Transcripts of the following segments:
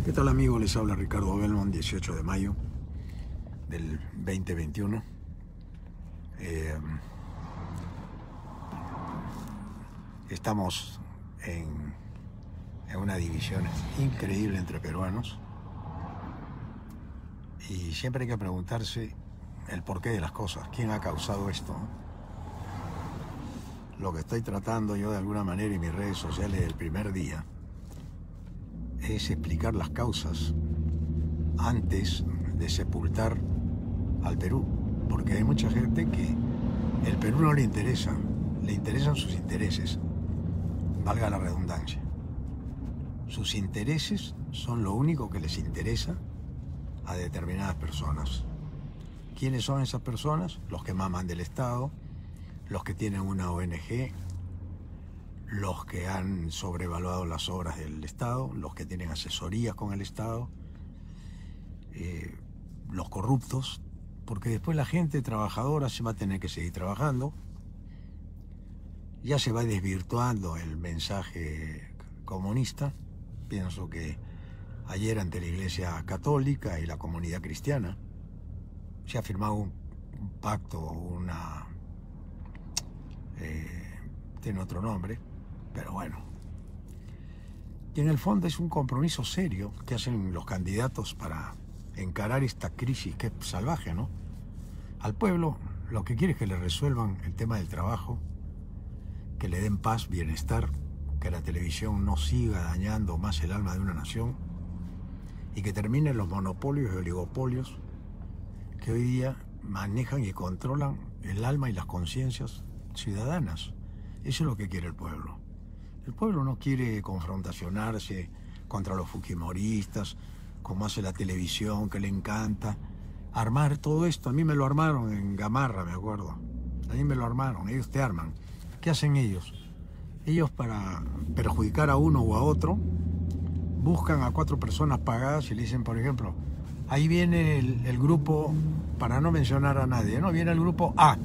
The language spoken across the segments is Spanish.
¿Qué tal, amigos? Les habla Ricardo Belmont, 18 de mayo del 2021. Estamos en una división increíble entre peruanos y siempre hay que preguntarse el porqué de las cosas. ¿Quién ha causado esto? Lo que estoy tratando yo de alguna manera en mis redes sociales del primer día es explicar las causas antes de sepultar al Perú, porque hay mucha gente que el Perú no le interesa, le interesan sus intereses, valga la redundancia. Sus intereses son lo único que les interesa a determinadas personas. ¿Quiénes son esas personas? Los que maman del Estado, los que tienen una ONG, los que han sobrevaluado las obras del Estado, los que tienen asesorías con el Estado, los corruptos, porque después la gente trabajadora se va a tener que seguir trabajando. Ya se va desvirtuando el mensaje comunista. Pienso que ayer ante la Iglesia Católica y la comunidad cristiana se ha firmado un pacto, tiene otro nombre, pero bueno. Y en el fondo es un compromiso serio que hacen los candidatos para encarar esta crisis que es salvaje, ¿no? Al pueblo lo que quiere es que le resuelvan el tema del trabajo, que le den paz, bienestar, que la televisión no siga dañando más el alma de una nación y que terminen los monopolios y oligopolios que hoy día manejan y controlan el alma y las conciencias ciudadanas. Eso es lo que quiere el pueblo. El pueblo no quiere confrontacionarse contra los fujimoristas, como hace la televisión, que le encanta armar todo esto. A mí me lo armaron en Gamarra, me acuerdo. A mí me lo armaron, ellos te arman. ¿Qué hacen ellos? Ellos, para perjudicar a uno o a otro, buscan a 4 personas pagadas y le dicen, por ejemplo, ahí viene el grupo, para no mencionar a nadie, ¿no? Viene el grupo A.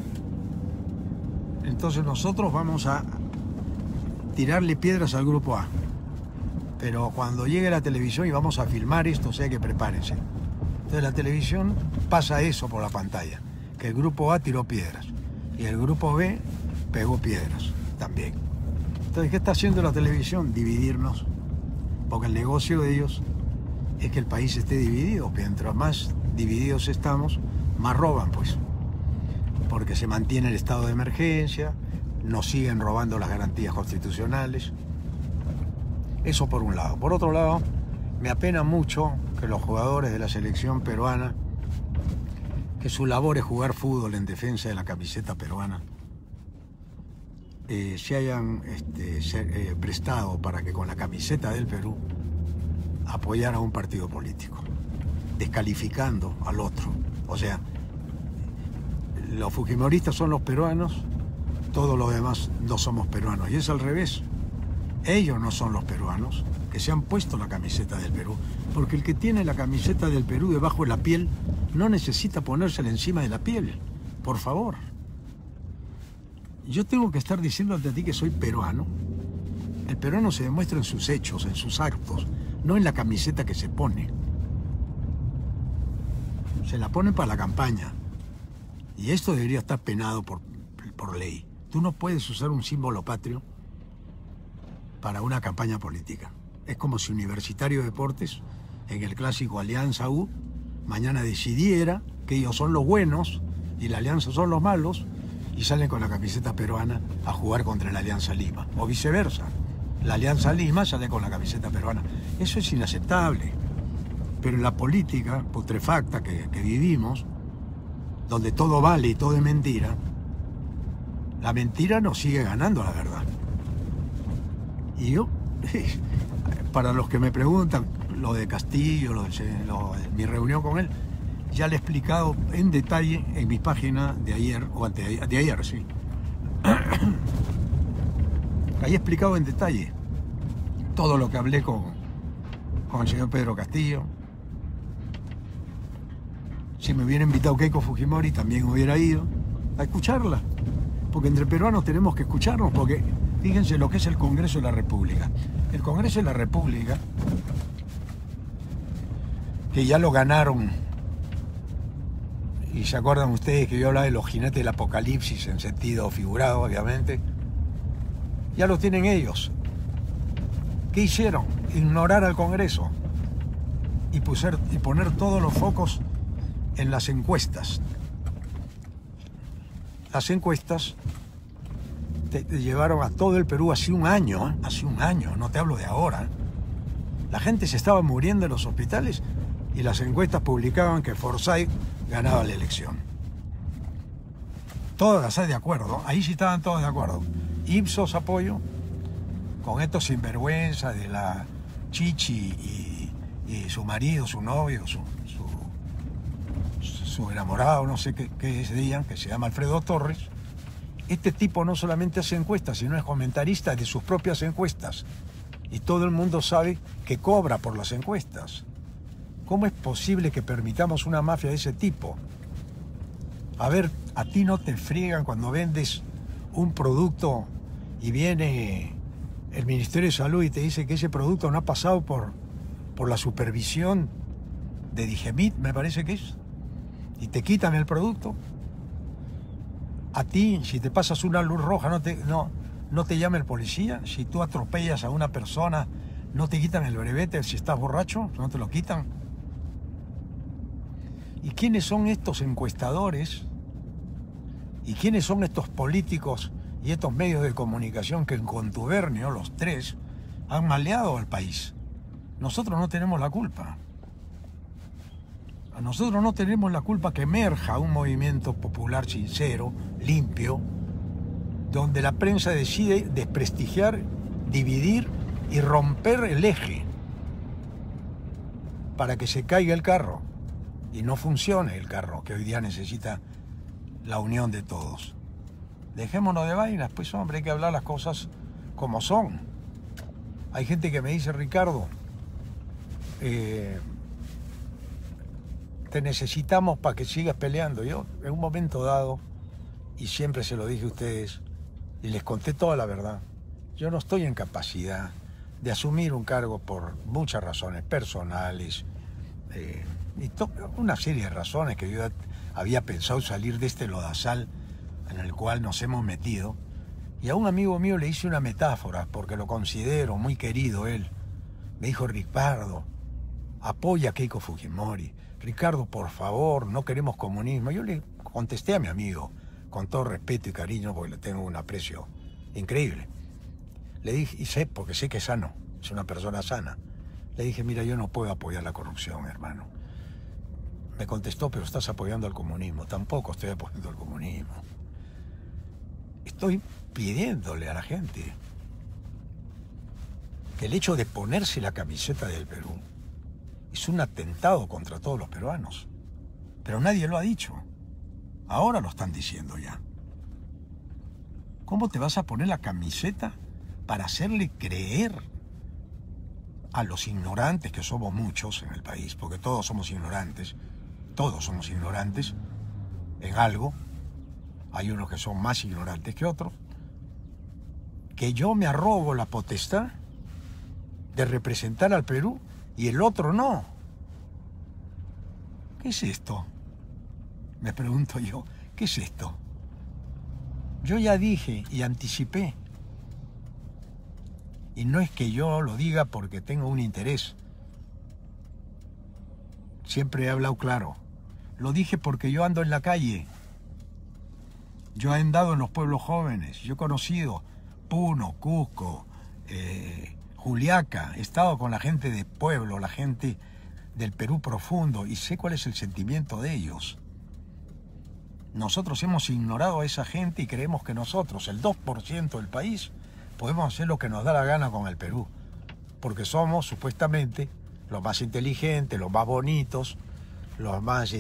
Entonces nosotros vamos a tirarle piedras al grupo A. Pero cuando llegue la televisión y vamos a filmar esto, o sea que prepárense. Entonces la televisión pasa eso por la pantalla, que el grupo A tiró piedras y el grupo B pegó piedras también. Entonces, ¿qué está haciendo la televisión? Dividirnos, porque el negocio de ellos es que el país esté dividido. Mientras más divididos estamos, más roban, pues, porque se mantiene el estado de emergencia, nos siguen robando las garantías constitucionales. Eso por un lado. Por otro lado, me apena mucho que los jugadores de la selección peruana, que su labor es jugar fútbol en defensa de la camiseta peruana, se hayan prestado para que con la camiseta del Perú apoyara a un partido político, descalificando al otro. O sea, los fujimoristas son los peruanos, todos los demás no somos peruanos. Y es al revés. Ellos no son los peruanos que se han puesto la camiseta del Perú, porque el que tiene la camiseta del Perú debajo de la piel no necesita ponérsela encima de la piel. Por favor. Yo tengo que estar diciéndote a ti que soy peruano. El peruano se demuestra en sus hechos, en sus actos, no en la camiseta que se pone. Se la ponen para la campaña. Y esto debería estar penado por ley. Tú no puedes usar un símbolo patrio para una campaña política. Es como si Universitario de Deportes, en el clásico Alianza U, mañana decidiera que ellos son los buenos y la Alianza son los malos y salen con la camiseta peruana a jugar contra la Alianza Lima. O viceversa. La Alianza Lima sale con la camiseta peruana. Eso es inaceptable. Pero en la política putrefacta que vivimos, donde todo vale y todo es mentira, la mentira nos sigue ganando la verdad. Y yo, para los que me preguntan lo de Castillo, mi reunión con él, ya le he explicado en detalle en mi página de ayer, o de ayer, sí. Ahí he explicado en detalle todo lo que hablé con el señor Pedro Castillo. Si me hubiera invitado Keiko Fujimori, también hubiera ido a escucharla. Porque entre peruanos tenemos que escucharnos, porque fíjense lo que es el Congreso de la República. El Congreso de la República que ya lo ganaron. Y se acuerdan ustedes que yo hablaba de los jinetes del apocalipsis en sentido figurado, obviamente. Ya lo tienen ellos. ¿Qué hicieron? Ignorar al Congreso y poner todos los focos en las encuestas. Las encuestas te llevaron a todo el Perú hace un año, no te hablo de ahora. La gente se estaba muriendo en los hospitales y las encuestas publicaban que Forsyth ganaba la elección. Todas de acuerdo, ahí sí estaban todos de acuerdo. Ipsos apoyo, con estos sinvergüenza de la Chichi y su marido, su novio, su enamorado, no sé qué digan, que se llama Alfredo Torres. Este tipo no solamente hace encuestas, sino es comentarista de sus propias encuestas. Y todo el mundo sabe que cobra por las encuestas. ¿Cómo es posible que permitamos una mafia de ese tipo? A ver, a ti no te friegan cuando vendes un producto y viene el Ministerio de Salud y te dice que ese producto no ha pasado por la supervisión de Digemit, me parece que es, y te quitan el producto. A ti, si te pasas una luz roja, no te llama el policía. Si tú atropellas a una persona, no te quitan el brevete. Si estás borracho, no te lo quitan. ¿Y quiénes son estos encuestadores? ¿Y quiénes son estos políticos y estos medios de comunicación que en contubernio, los tres, han maleado al país? Nosotros no tenemos la culpa. Nosotros no tenemos la culpa que emerja un movimiento popular sincero, limpio, donde la prensa decide desprestigiar, dividir y romper el eje para que se caiga el carro y no funcione el carro, que hoy día necesita la unión de todos. Dejémonos de vainas, pues hombre, hay que hablar las cosas como son. Hay gente que me dice, Ricardo, te necesitamos para que sigas peleando. Yo, en un momento dado, y siempre se lo dije a ustedes, y les conté toda la verdad, yo no estoy en capacidad de asumir un cargo por muchas razones personales, y una serie de razones que yo había pensado salir de este lodazal en el cual nos hemos metido. Y a un amigo mío le hice una metáfora, porque lo considero muy querido él. Me dijo, Ricardo, apoya a Keiko Fujimori. Ricardo, por favor, no queremos comunismo. Yo le contesté a mi amigo, con todo respeto y cariño, porque le tengo un aprecio increíble. Le dije, porque sé que es sano, es una persona sana. Le dije, mira, yo no puedo apoyar la corrupción, hermano. Me contestó, pero estás apoyando al comunismo. Tampoco estoy apoyando al comunismo. Estoy pidiéndole a la gente que el hecho de ponerse la camiseta del Perú es un atentado contra todos los peruanos. Pero nadie lo ha dicho. Ahora lo están diciendo ya. ¿Cómo te vas a poner la camiseta para hacerle creer a los ignorantes, que somos muchos en el país, porque todos somos ignorantes en algo, hay unos que son más ignorantes que otros, que yo me arrogo la potestad de representar al Perú y el otro no? ¿Qué es esto? Me pregunto yo, ¿qué es esto? Yo ya dije y anticipé, y no es que yo lo diga porque tengo un interés, siempre he hablado claro, lo dije porque yo ando en la calle, yo he andado en los pueblos jóvenes, yo he conocido Puno, Cusco, Juliaca, he estado con la gente de pueblo, la gente del Perú profundo, y sé cuál es el sentimiento de ellos. Nosotros hemos ignorado a esa gente y creemos que nosotros, el 2% del país, podemos hacer lo que nos da la gana con el Perú, porque somos supuestamente los más inteligentes, los más bonitos, los más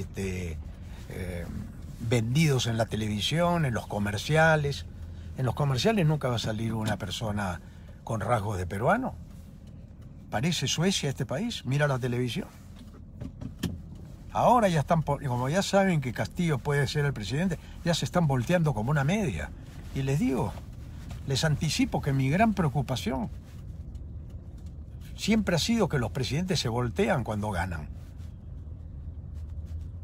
vendidos en la televisión, en los comerciales. En los comerciales nunca va a salir una persona con rasgos de peruano. Parece Suecia este país, mira la televisión. Ahora ya están, como ya saben que Castillo puede ser el presidente, ya se están volteando como una media. Y les digo, les anticipo que mi gran preocupación siempre ha sido que los presidentes se voltean cuando ganan.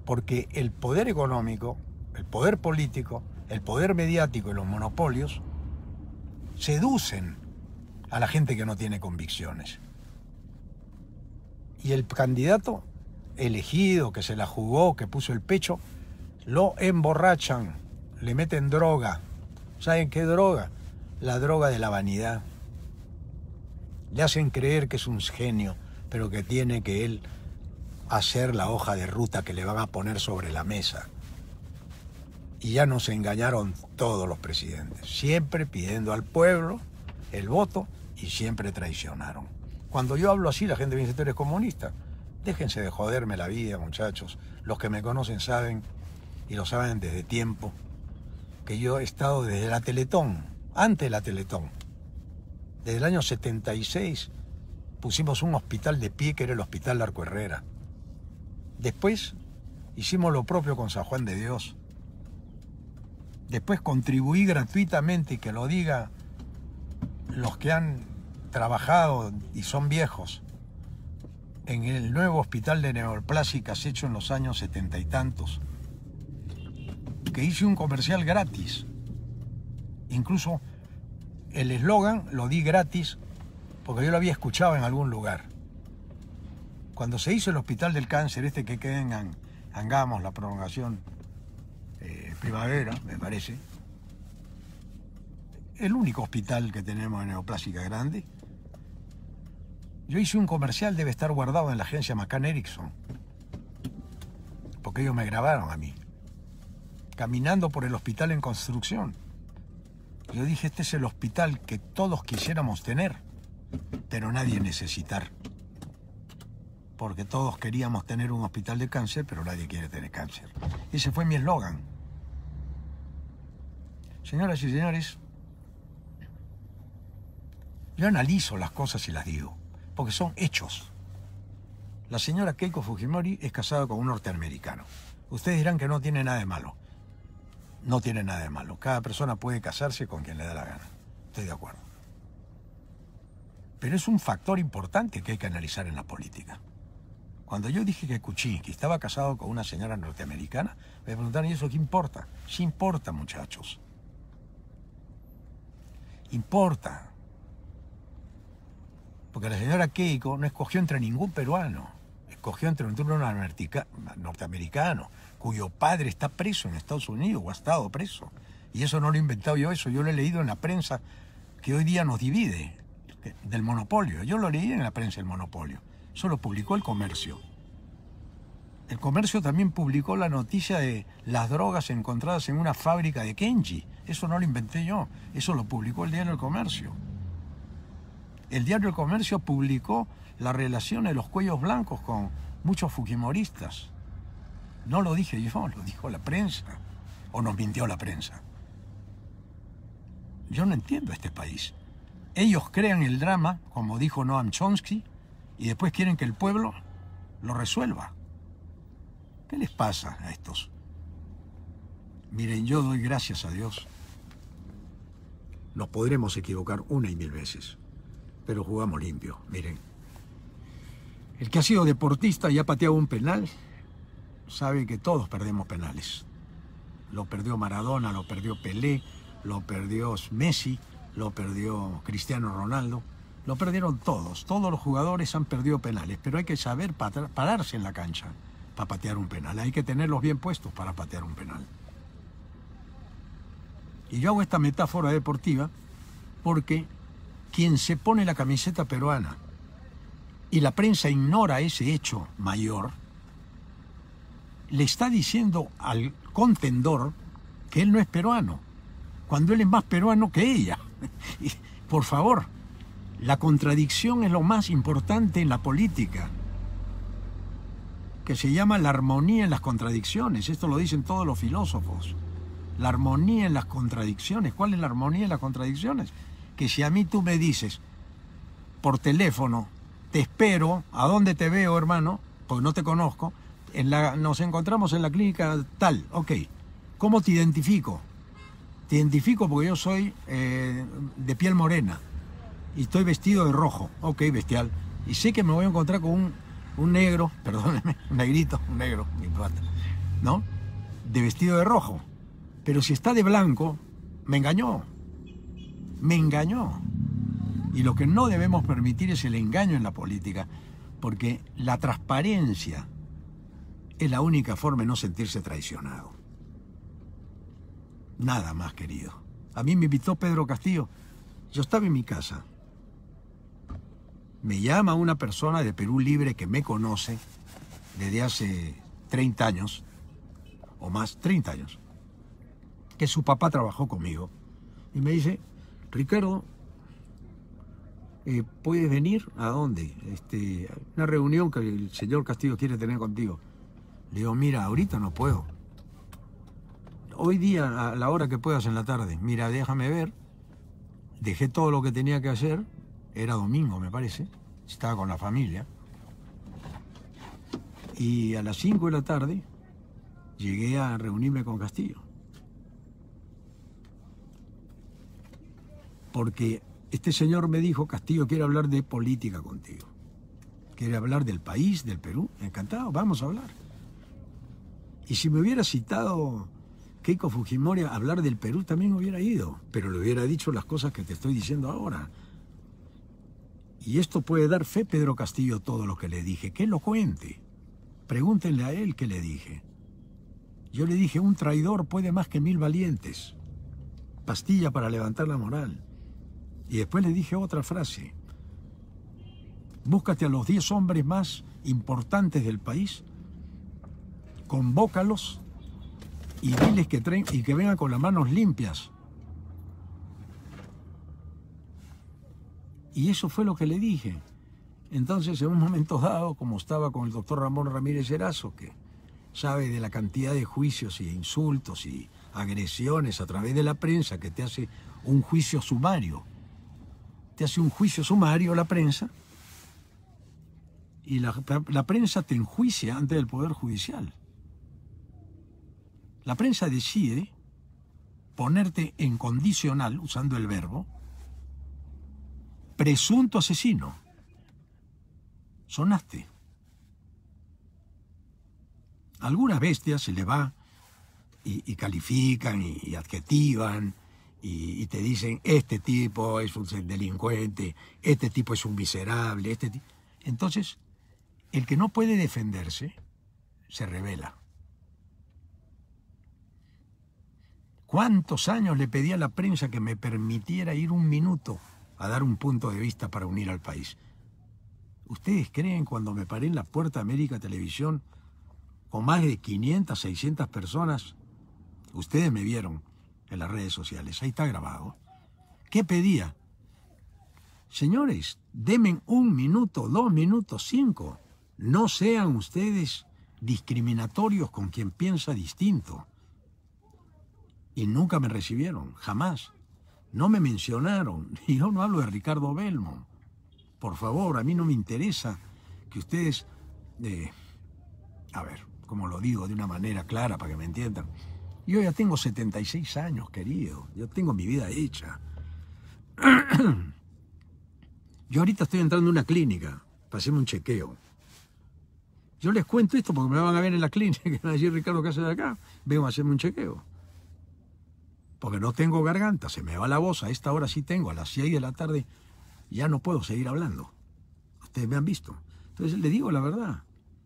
porque el poder económico, el poder político, el poder mediático y los monopolios seducen a la gente que no tiene convicciones. Y el candidato elegido, que se la jugó, que puso el pecho, lo emborrachan, le meten droga. ¿Saben qué droga? La droga de la vanidad. Le hacen creer que es un genio, pero que tiene que él hacer la hoja de ruta que le van a poner sobre la mesa. Y ya nos engañaron todos los presidentes, siempre pidiendo al pueblo el voto y siempre traicionaron. Cuando yo hablo así, la gente me dice, tú eres comunista. Déjense de joderme la vida, muchachos. Los que me conocen saben, y lo saben desde tiempo, que yo he estado desde la Teletón, antes de la Teletón. Desde el año 76 pusimos un hospital de pie que era el Hospital Larco Herrera. Después hicimos lo propio con San Juan de Dios. Después contribuí gratuitamente, y que lo diga los que han trabajado y son viejos, en el nuevo hospital de neoplásicas hecho en los años 70 y tantos, que hice un comercial gratis. Incluso el eslogan lo di gratis porque yo lo había escuchado en algún lugar. Cuando se hizo el Hospital del Cáncer, este que queda en Angamos, la prolongación Primavera, me parece, el único hospital que tenemos en neoplásica grande, yo hice un comercial, debe estar guardado en la agencia McCann Erickson, porque ellos me grabaron a mí, caminando por el hospital en construcción. Yo dije, este es el hospital que todos quisiéramos tener, pero nadie necesitar. Porque todos queríamos tener un hospital de cáncer, pero nadie quiere tener cáncer. Ese fue mi eslogan. Señoras y señores, yo analizo las cosas y las digo, porque son hechos. La señora Keiko Fujimori es casada con un norteamericano. Ustedes dirán que no tiene nada de malo. No tiene nada de malo. Cada persona puede casarse con quien le da la gana. Estoy de acuerdo. Pero es un factor importante que hay que analizar en la política. Cuando yo dije que Kuczynski estaba casado con una señora norteamericana, me preguntaron, ¿y eso qué importa? Sí importa, muchachos. Importa. Porque la señora Keiko no escogió entre ningún peruano. Escogió entre un norteamericano, cuyo padre está preso en Estados Unidos o ha estado preso. Y eso no lo he inventado yo, eso yo lo he leído en la prensa que hoy día nos divide, del monopolio. Yo lo leí en la prensa, el monopolio. Eso lo publicó El Comercio. El Comercio también publicó la noticia de las drogas encontradas en una fábrica de Kenji. Eso no lo inventé yo, eso lo publicó el diario El Comercio. El diario El Comercio publicó la relación de los cuellos blancos con muchos fujimoristas. No lo dije yo, lo dijo la prensa. ¿O nos mintió la prensa? Yo no entiendo este país. Ellos crean el drama, como dijo Noam Chomsky, y después quieren que el pueblo lo resuelva. ¿Qué les pasa a estos? Miren, yo doy gracias a Dios. Nos podremos equivocar una y mil veces, pero jugamos limpio. Miren, el que ha sido deportista y ha pateado un penal, sabe que todos perdemos penales. Lo perdió Maradona, lo perdió Pelé, lo perdió Messi, lo perdió Cristiano Ronaldo. Lo perdieron todos. Todos los jugadores han perdido penales, pero hay que saber pararse en la cancha para patear un penal. Hay que tenerlos bien puestos para patear un penal. Y yo hago esta metáfora deportiva porque quien se pone la camiseta peruana y la prensa ignora ese hecho mayor, le está diciendo al contendor que él no es peruano, cuando él es más peruano que ella. Y, por favor, la contradicción es lo más importante en la política, que se llama la armonía en las contradicciones. Esto lo dicen todos los filósofos. La armonía en las contradicciones. ¿Cuál es la armonía en las contradicciones? Que si a mí tú me dices por teléfono, te espero, ¿a dónde te veo, hermano? Porque no te conozco. Nos encontramos en la clínica tal, ok. ¿Cómo te identifico? Te identifico porque yo soy de piel morena y estoy vestido de rojo, ok, bestial. Y sé que me voy a encontrar con un negro, perdóneme, un negrito, un negro, mi pata. ¿no? De vestido de rojo. Pero si está de blanco, me engañó. Me engañó. Y lo que no debemos permitir es el engaño en la política, porque la transparencia es la única forma de no sentirse traicionado. Nada más, querido. A mí me invitó Pedro Castillo. Yo estaba en mi casa. Me llama una persona de Perú Libre que me conoce desde hace 30 años, o más, 30 años, que su papá trabajó conmigo. Y me dice, Ricardo, ¿puedes venir? ¿A dónde? Una reunión que el señor Castillo quiere tener contigo. Le digo, mira, ahorita no puedo. Hoy día, a la hora que puedas en la tarde, mira, déjame ver. Dejé todo lo que tenía que hacer. Era domingo, me parece. Estaba con la familia. Y a las 5 de la tarde llegué a reunirme con Castillo. Porque este señor me dijo, Castillo quiere hablar de política contigo. Quiere hablar del país, del Perú. Encantado, vamos a hablar. Y si me hubiera citado Keiko Fujimori a hablar del Perú, también hubiera ido. Pero le hubiera dicho las cosas que te estoy diciendo ahora. Y esto puede dar fe, Pedro Castillo, todo lo que le dije. Que lo cuente. Pregúntenle a él qué le dije. Yo le dije, un traidor puede más que 1000 valientes. Pastilla para levantar la moral. Y después le dije otra frase. Búscate a los 10 hombres más importantes del país, convócalos y diles que vengan con las manos limpias. Y eso fue lo que le dije. Entonces, en un momento dado, como estaba con el doctor Ramón Ramírez Erazo, que sabe de la cantidad de juicios y insultos y agresiones a través de la prensa, que te hace un juicio sumario. Te hace un juicio sumario la prensa, y la prensa te enjuicia ante el Poder Judicial. La prensa decide ponerte en condicional, usando el verbo, presunto asesino. Sonaste. Algunas bestias se le va y califican y adjetivan y te dicen, este tipo es un delincuente, este tipo es un miserable, Entonces, el que no puede defenderse se rebela. ¿Cuántos años le pedí a la prensa que me permitiera ir un minuto a dar un punto de vista para unir al país? ¿Ustedes creen cuando me paré en la puerta de América Televisión con más de 500, 600 personas? Ustedes me vieron en las redes sociales, ahí está grabado. ¿Qué pedía? Señores, denme 1 minuto, 2 minutos, 5. No sean ustedes discriminatorios con quien piensa distinto. Y nunca me recibieron, jamás. No me mencionaron. Y yo no hablo de Ricardo Belmo. Por favor, a mí no me interesa que ustedes... a ver, como lo digo de una manera clara para que me entiendan. Yo ya tengo 76 años, querido. Yo tengo mi vida hecha. Yo ahorita estoy entrando en una clínica para hacerme un chequeo. Yo les cuento esto porque me van a ver en la clínica y van a decir, Ricardo, ¿qué haces de acá? Vengo a hacerme un chequeo. Porque no tengo garganta, se me va la voz. A esta hora sí tengo, a las 6 de la tarde ya no puedo seguir hablando. Ustedes me han visto. Entonces les digo la verdad.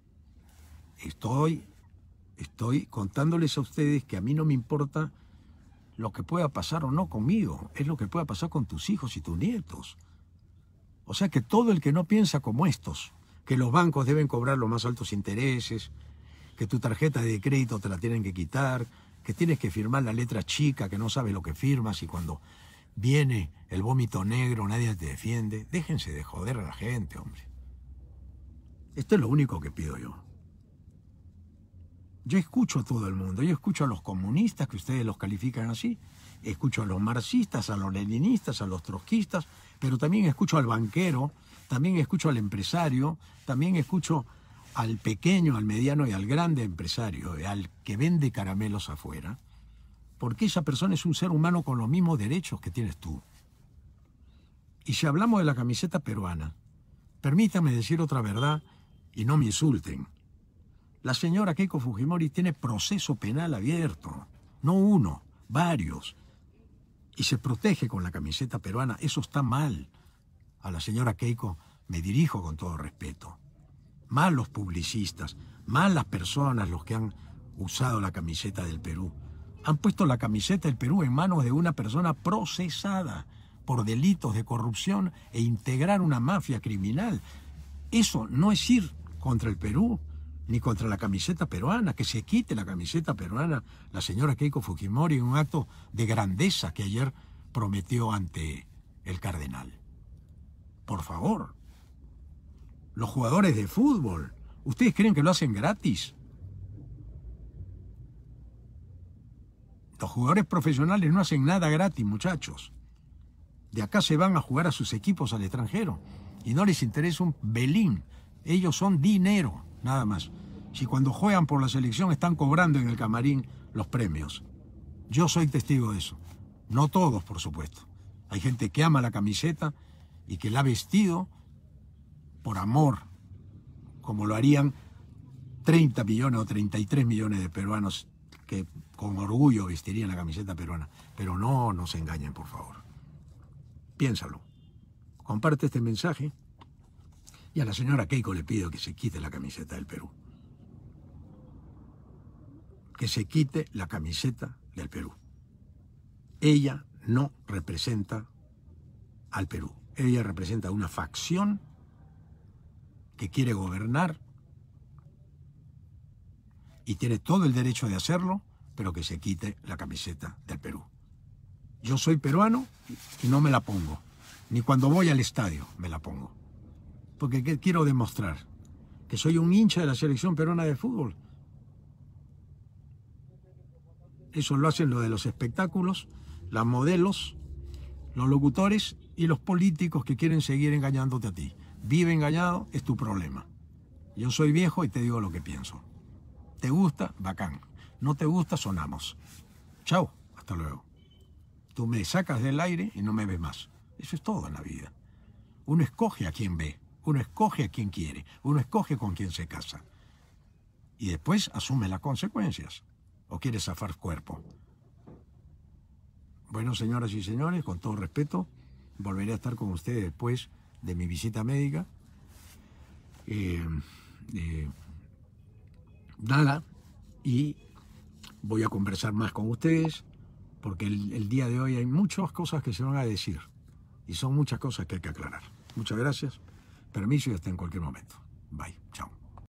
Estoy contándoles a ustedes que a mí no me importa lo que pueda pasar o no conmigo. Es lo que pueda pasar con tus hijos y tus nietos. O sea que todo el que no piensa como estos, que los bancos deben cobrar los más altos intereses, que tu tarjeta de crédito te la tienen que quitar, que tienes que firmar la letra chica, que no sabes lo que firmas y cuando viene el vómito negro nadie te defiende. Déjense de joder a la gente, hombre. Esto es lo único que pido yo. Yo escucho a todo el mundo, yo escucho a los comunistas, que ustedes los califican así, escucho a los marxistas, a los leninistas, a los trotskistas, pero también escucho al banquero, también escucho al empresario, también escucho al pequeño, al mediano y al grande empresario, al que vende caramelos afuera, porque esa persona es un ser humano con los mismos derechos que tienes tú. Y si hablamos de la camiseta peruana, permítanme decir otra verdad y no me insulten. La señora Keiko Fujimori tiene proceso penal abierto, no uno, varios, y se protege con la camiseta peruana. Eso está mal. A la señora Keiko me dirijo con todo respeto. Mal los publicistas, mal las personas, los que han usado la camiseta del Perú. Han puesto la camiseta del Perú en manos de una persona procesada por delitos de corrupción e integrar una mafia criminal. Eso no es ir contra el Perú, ni contra la camiseta peruana. Que se quite la camiseta peruana la señora Keiko Fujimori en un acto de grandeza que ayer prometió ante el cardenal. Por favor. Los jugadores de fútbol, ¿ustedes creen que lo hacen gratis? Los jugadores profesionales no hacen nada gratis, muchachos. De acá se van a jugar a sus equipos al extranjero y no les interesa un belín. Ellos son dinero, nada más. Si cuando juegan por la selección están cobrando en el camarín los premios. Yo soy testigo de eso. No todos, por supuesto. Hay gente que ama la camiseta y que la ha vestido por amor, como lo harían 30 millones o 33 millones de peruanos que con orgullo vestirían la camiseta peruana. Pero no nos engañen, por favor. Piénsalo. Comparte este mensaje y a la señora Keiko le pido que se quite la camiseta del Perú. Que se quite la camiseta del Perú. Ella no representa al Perú. Ella representa una facción que quiere gobernar y tiene todo el derecho de hacerlo, pero que se quite la camiseta del Perú. Yo soy peruano y no me la pongo. Ni cuando voy al estadio me la pongo. Porque ¿qué quiero demostrar? Que soy un hincha de la selección peruana de fútbol. Eso lo hacen lo de los espectáculos, las modelos, los locutores y los políticos que quieren seguir engañándote a ti. Vive engañado, es tu problema. Yo soy viejo y te digo lo que pienso. ¿Te gusta? Bacán. ¿No te gusta? Sonamos. Chao, hasta luego. Tú me sacas del aire y no me ves más. Eso es todo en la vida. Uno escoge a quién ve, uno escoge a quién quiere, uno escoge con quién se casa. Y después asume las consecuencias. ¿O quiere zafar cuerpo? Bueno, señoras y señores, con todo respeto, volveré a estar con ustedes después de mi visita médica. Nada, y voy a conversar más con ustedes, porque el día de hoy hay muchas cosas que se van a decir, y son muchas cosas que hay que aclarar. Muchas gracias, permiso y hasta en cualquier momento. Bye.